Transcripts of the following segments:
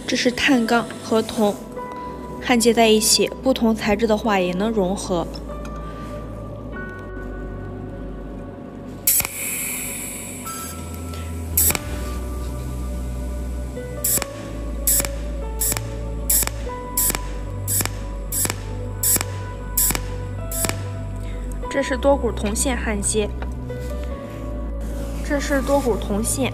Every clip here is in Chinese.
这是碳钢和铜焊接在一起，不同材质的话也能融合。这是多股铜线焊接，这是多股铜线。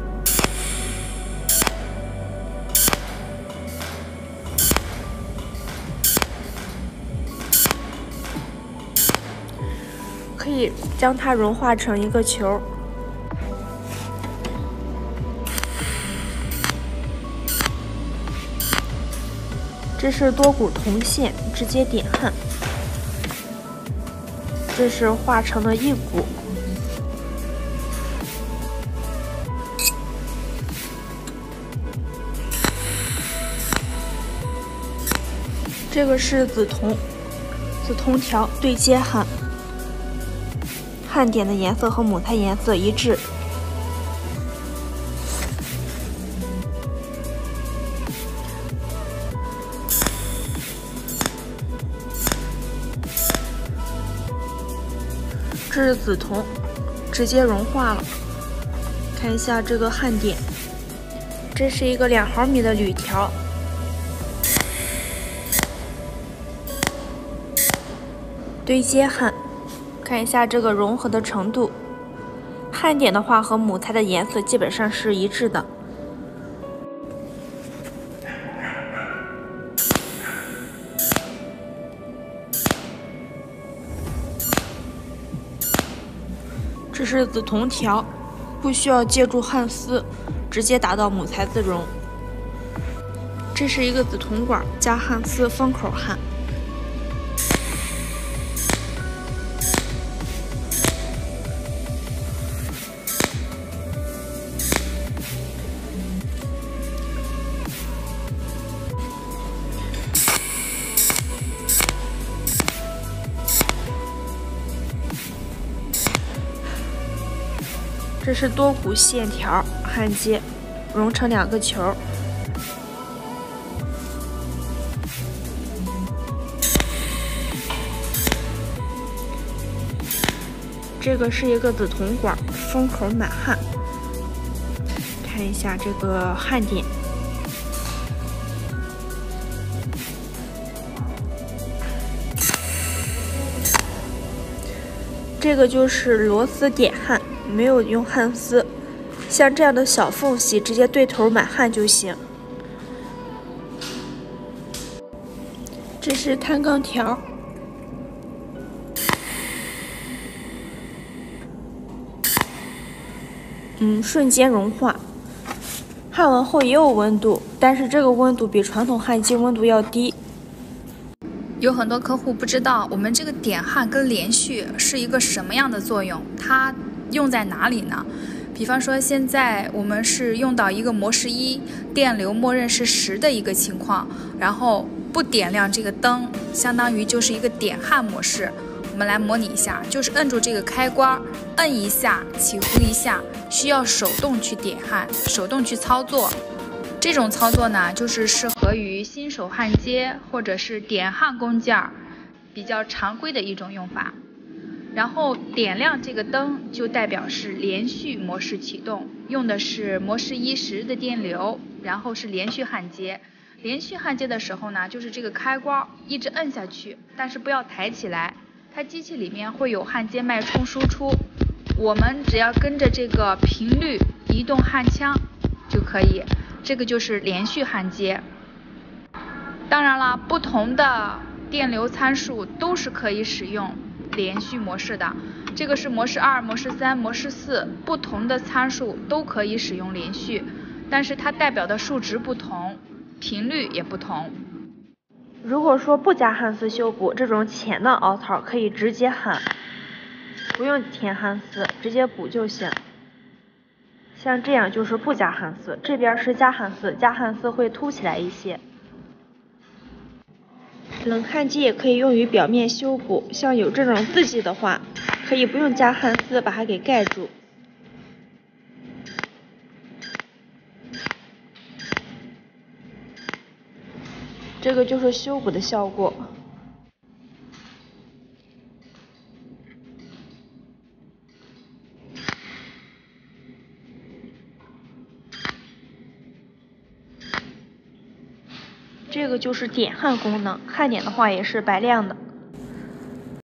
可以将它融化成一个球。这是多股铜线，直接点焊。这是化成了一股。这个是紫铜条对接焊。焊点的颜色和母材颜色一致。这是紫铜，直接融化了。看一下这个焊点，这是一个2毫米的铝条。对接焊。看一下这个融合的程度，焊点的话和母材的颜色基本上是一致的。这是紫铜条，不需要借助焊丝，直接达到母材自融。这是一个紫铜管加焊丝封口焊。这是多股线条焊接，融成2个球。这个是一个紫铜管，封口满焊。看一下这个焊点。这个就是螺丝点焊。没有用焊丝，像这样的小缝隙直接对头满焊就行。这是碳钢条，瞬间融化。焊完后也有温度，但是这个温度比传统焊机温度要低。 有很多客户不知道我们这个点焊跟连续是一个什么样的作用，它用在哪里呢？比方说现在我们是用到一个模式1，电流默认是10的一个情况，然后不点亮这个灯，相当于就是一个点焊模式。我们来模拟一下，就是摁住这个开关，摁一下，起伏一下，需要手动去点焊，手动去操作。这种操作呢，就是适合于新手焊接或者是点焊工件比较常规的一种用法。然后点亮这个灯就代表是连续模式启动，用的是模式1 10的电流，然后是连续焊接。连续焊接的时候呢，就是这个开关一直摁下去，但是不要抬起来，它机器里面会有焊接脉冲输出，我们只要跟着这个频率移动焊枪就可以，这个就是连续焊接。当然了，不同的电流参数都是可以使用连续模式的，这个是模式2、模式3、模式4，不同的参数都可以使用连续，但是它代表的数值不同，频率也不同。 如果说不加焊丝修补，这种浅的凹槽可以直接焊，不用填焊丝，直接补就行。像这样就是不加焊丝，这边是加焊丝，加焊丝会凸起来一些。冷焊机也可以用于表面修补，像有这种字迹的话，可以不用加焊丝把它给盖住。 这个就是修补的效果。这个就是点焊功能，焊点的话也是白亮的。